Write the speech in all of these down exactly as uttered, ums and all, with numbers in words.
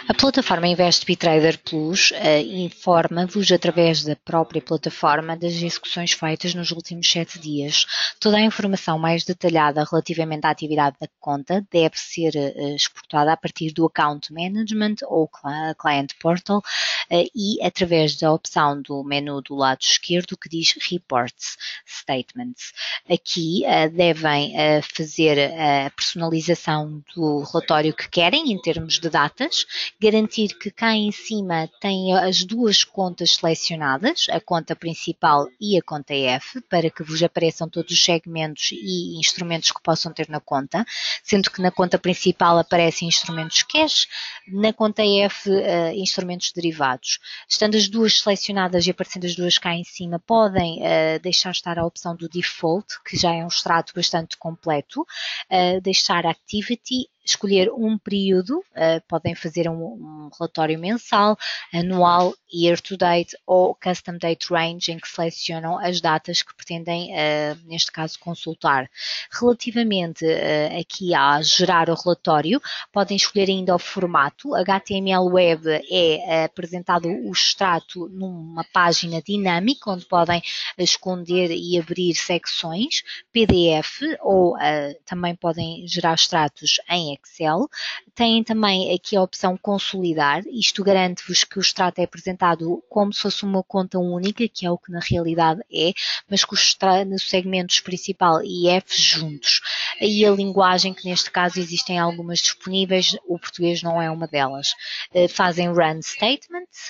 A plataforma InvestBitTrader Plus uh, informa-vos através da própria plataforma das execuções feitas nos últimos sete dias. Toda a informação mais detalhada relativamente à atividade da conta deve ser uh, exportada a partir do Account Management ou Client Portal uh, e através da opção do menu do lado esquerdo que diz Reports Statements. Aqui uh, devem uh, fazer a personalização do relatório que querem em termos de datas, garantir que cá em cima tem as duas contas selecionadas, a conta principal e a conta F, para que vos apareçam todos os segmentos e instrumentos que possam ter na conta, sendo que na conta principal aparecem instrumentos cash, na conta F uh, instrumentos derivados. Estando as duas selecionadas e aparecendo as duas cá em cima, podem uh, deixar estar a opção do default, que já é um extrato bastante completo, uh, deixar activity, escolher um período, uh, podem fazer um, um relatório mensal, anual, year to date ou custom date range, em que selecionam as datas que pretendem, uh, neste caso, consultar. Relativamente uh, aqui a gerar o relatório, podem escolher ainda o formato. H T M L Web é uh, apresentado o extrato numa página dinâmica, onde podem esconder e abrir secções, P D F ou uh, também podem gerar extratos em Excel. Têm também aqui a opção consolidar, isto garante-vos que o extrato é apresentado como se fosse uma conta única, que é o que na realidade é, mas com os segmentos principal e F juntos. E a linguagem, que neste caso existem algumas disponíveis, o português não é uma delas. Fazem run statements.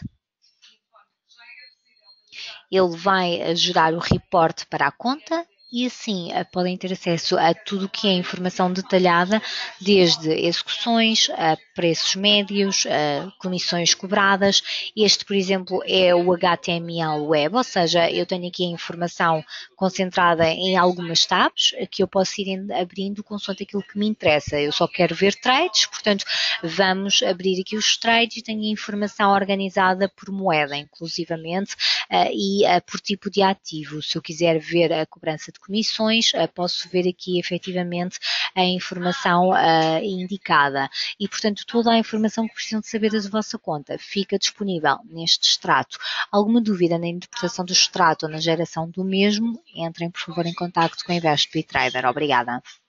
Ele vai gerar o report para a conta e assim podem ter acesso a tudo o que é informação detalhada, desde execuções, a preços médios, a comissões cobradas. Este, por exemplo, é o H T M L Web, ou seja, eu tenho aqui a informação concentrada em algumas tabs que eu posso ir abrindo consoante aquilo que me interessa. Eu só quero ver trades, portanto, vamos abrir aqui os trades e tenho a informação organizada por moeda, inclusivamente, uh, e uh, por tipo de ativo. Se eu quiser ver a cobrança de comissões, uh, posso ver aqui efetivamente a informação uh, indicada e, portanto, toda a informação que precisam de saber da vossa conta fica disponível neste extrato. Alguma dúvida na interpretação do extrato ou na geração do mesmo, entrem por favor em contacto com a InvestBitTrader. Obrigada.